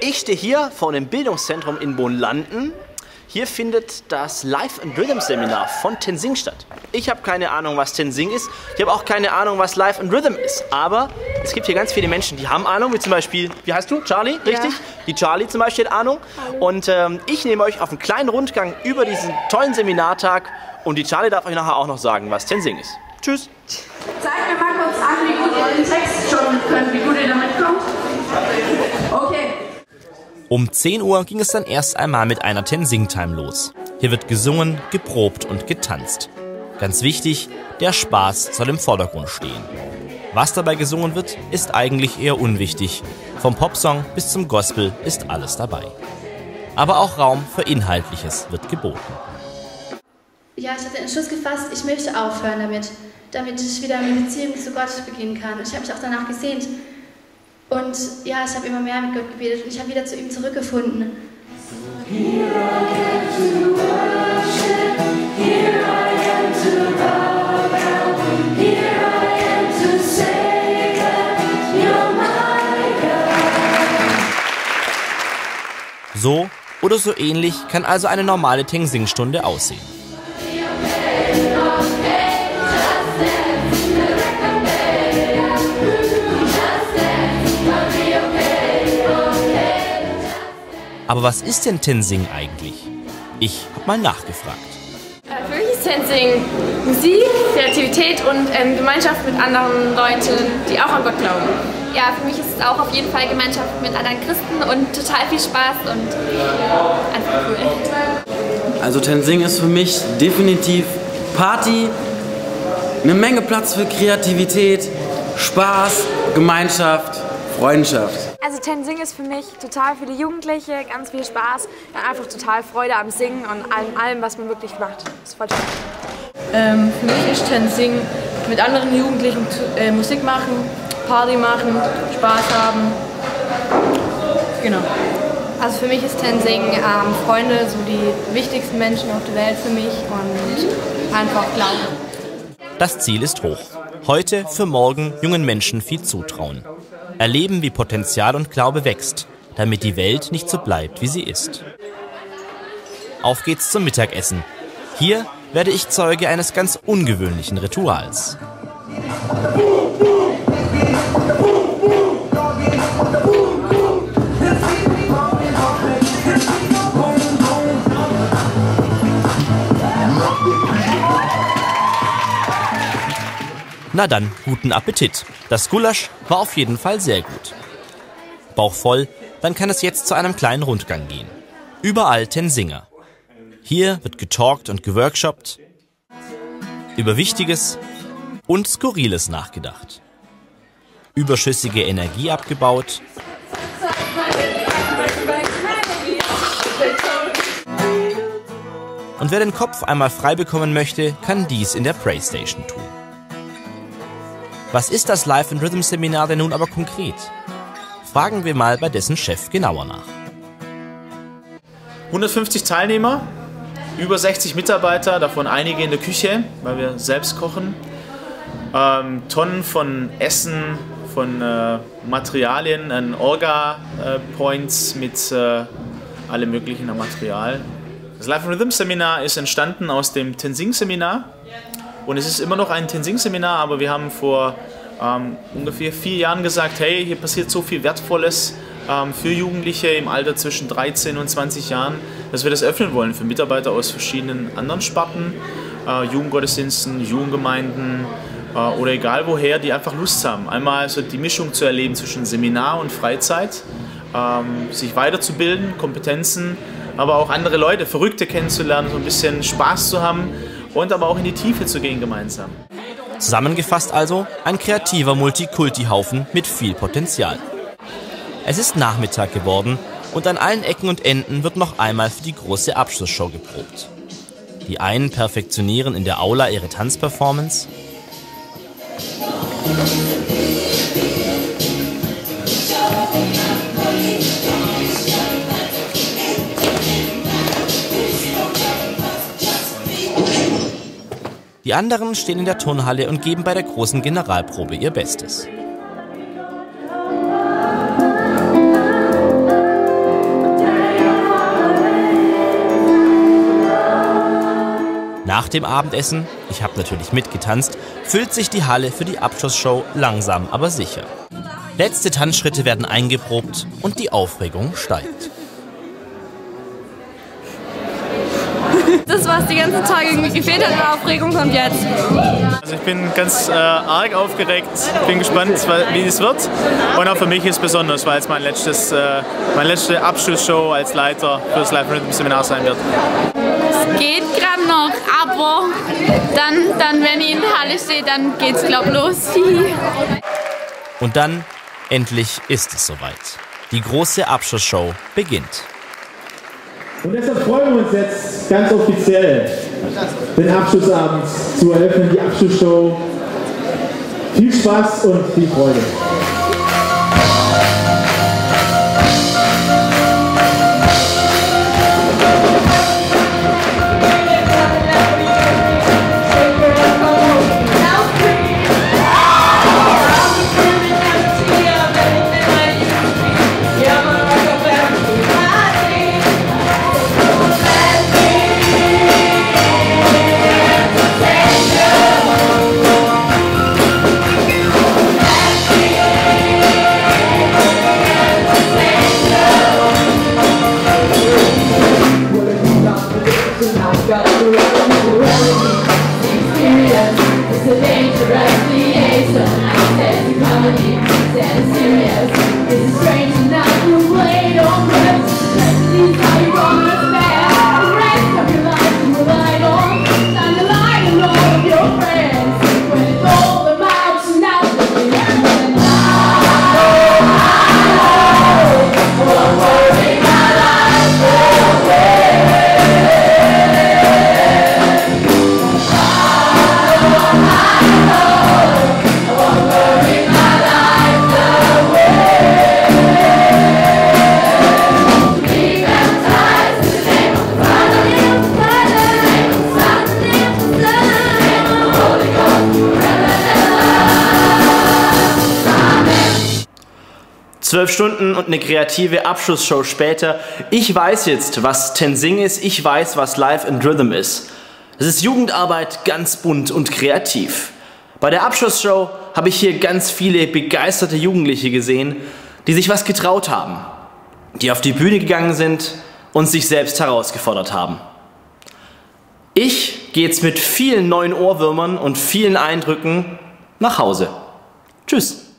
Ich stehe hier vor dem Bildungszentrum in Bohnlanden. Hier findet das Life and Rhythm Seminar von Tenzing statt. Ich habe keine Ahnung, was Tenzing ist. Ich habe auch keine Ahnung, was Life and Rhythm ist. Aber es gibt hier ganz viele Menschen, die haben Ahnung. Wie zum Beispiel, wie heißt du? Charlie, richtig? Ja. Die Charlie zum Beispiel hat Ahnung. Hallo. Und ich nehme euch auf einen kleinen Rundgang über diesen tollen Seminartag. Und die Charlie darf euch nachher auch noch sagen, was Tenzing ist. Tschüss. Zeigt mir mal kurz an, wie gut ihr den Text schon könnt, wie gut ihr damit kommt. Okay. Um 10 Uhr ging es dann erst einmal mit einer Tenzing-Time los. Hier wird gesungen, geprobt und getanzt. Ganz wichtig, der Spaß soll im Vordergrund stehen. Was dabei gesungen wird, ist eigentlich eher unwichtig. Vom Popsong bis zum Gospel ist alles dabei. Aber auch Raum für Inhaltliches wird geboten. Ja, ich hatte den Entschluss gefasst, ich möchte aufhören damit ich wieder eine Beziehung zu Gott beginnen kann. Ich habe mich auch danach gesehnt. Und ja, ich habe immer mehr mit Gott gebetet und ich habe wieder zu ihm zurückgefunden. So oder so ähnlich kann also eine normale Tenzing-Stunde aussehen. Aber was ist denn Tenzing eigentlich? Ich habe mal nachgefragt. Für mich ist Tenzing Musik, Kreativität und Gemeinschaft mit anderen Leuten, die auch an Gott glauben. Ja, für mich ist es auch auf jeden Fall Gemeinschaft mit anderen Christen und total viel Spaß und einfach cool. Also Tenzing ist für mich definitiv Party, eine Menge Platz für Kreativität, Spaß, Gemeinschaft, Freundschaft. Also Tenzing ist für mich total viele Jugendliche, ganz viel Spaß, dann einfach total Freude am Singen und allem, was man wirklich macht. Das ist voll toll. Für mich ist Tenzing mit anderen Jugendlichen Musik machen, Party machen, Spaß haben. Genau. Also für mich ist Tenzing Freunde, so die wichtigsten Menschen auf der Welt für mich und einfach Glauben. Das Ziel ist hoch. Heute für morgen jungen Menschen viel zutrauen. Erleben, wie Potenzial und Glaube wächst, damit die Welt nicht so bleibt, wie sie ist. Auf geht's zum Mittagessen. Hier werde ich Zeuge eines ganz ungewöhnlichen Rituals. Na dann, guten Appetit. Das Gulasch war auf jeden Fall sehr gut. Bauch voll, dann kann es jetzt zu einem kleinen Rundgang gehen. Überall Tenzinger. Hier wird getalkt und geworkshoppt, über Wichtiges und Skurriles nachgedacht. Überschüssige Energie abgebaut. Und wer den Kopf einmal frei bekommen möchte, kann dies in der Praystation tun. Was ist das Life and Rhythm Seminar denn nun aber konkret? Fragen wir mal bei dessen Chef genauer nach. 150 Teilnehmer, über 60 Mitarbeiter, davon einige in der Küche, weil wir selbst kochen. Tonnen von Essen, von Materialien, an Orga-Points mit allem möglichen an Material. Das Life and Rhythm Seminar ist entstanden aus dem Tenzing Seminar. Und es ist immer noch ein Tenzing-Seminar, aber wir haben vor ungefähr 4 Jahren gesagt, hey, hier passiert so viel Wertvolles für Jugendliche im Alter zwischen 13 und 20 Jahren, dass wir das öffnen wollen für Mitarbeiter aus verschiedenen anderen Sparten, Jugendgottesdiensten, Jugendgemeinden oder egal woher, die einfach Lust haben, einmal so die Mischung zu erleben zwischen Seminar und Freizeit, sich weiterzubilden, Kompetenzen, aber auch andere Leute, Verrückte kennenzulernen, so ein bisschen Spaß zu haben, und aber auch in die Tiefe zu gehen gemeinsam. Zusammengefasst also ein kreativer Multikulti-Haufen mit viel Potenzial. Es ist Nachmittag geworden und an allen Ecken und Enden wird noch einmal für die große Abschlussshow geprobt. Die einen perfektionieren in der Aula ihre Tanzperformance. Die anderen stehen in der Turnhalle und geben bei der großen Generalprobe ihr Bestes. Nach dem Abendessen, ich habe natürlich mitgetanzt, füllt sich die Halle für die Abschlussshow langsam aber sicher. Letzte Tanzschritte werden eingeprobt und die Aufregung steigt. Das, was die ganzen Tage gefehlt hat, die Aufregung kommt jetzt. Also ich bin ganz arg aufgeregt, bin gespannt, wie es wird. Und auch für mich ist es besonders, weil es meine letzte Abschlussshow als Leiter für das Life and Rhythm Seminar sein wird. Es geht gerade noch, aber dann, wenn ich in der Halle stehe, dann geht's glaub los. Und dann, endlich ist es soweit. Die große Abschlussshow beginnt. Und deshalb freuen wir uns jetzt ganz offiziell, den Abschlussabend zu eröffnen, die Abschlussshow. Viel Spaß und viel Freude. Zwölf Stunden und eine kreative Abschlussshow später. Ich weiß jetzt, was Tenzing ist. Ich weiß, was Life and Rhythm ist. Es ist Jugendarbeit, ganz bunt und kreativ. Bei der Abschlussshow habe ich hier ganz viele begeisterte Jugendliche gesehen, die sich was getraut haben, die auf die Bühne gegangen sind und sich selbst herausgefordert haben. Ich gehe jetzt mit vielen neuen Ohrwürmern und vielen Eindrücken nach Hause. Tschüss.